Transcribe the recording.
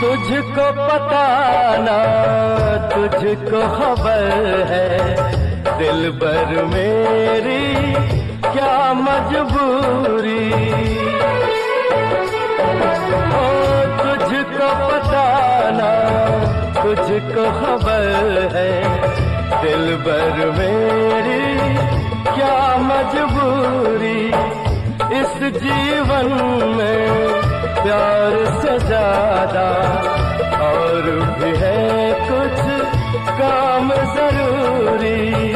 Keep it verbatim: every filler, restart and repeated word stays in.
तुझको पता ना तुझको खबर है, दिल भर मेरी क्या मजबूरी। ओ तुझको पता ना तुझको खबर है, दिल भर मेरी क्या मजबूरी। इस जीवन में प्यार से ज्यादा और भी है कुछ काम जरूरी।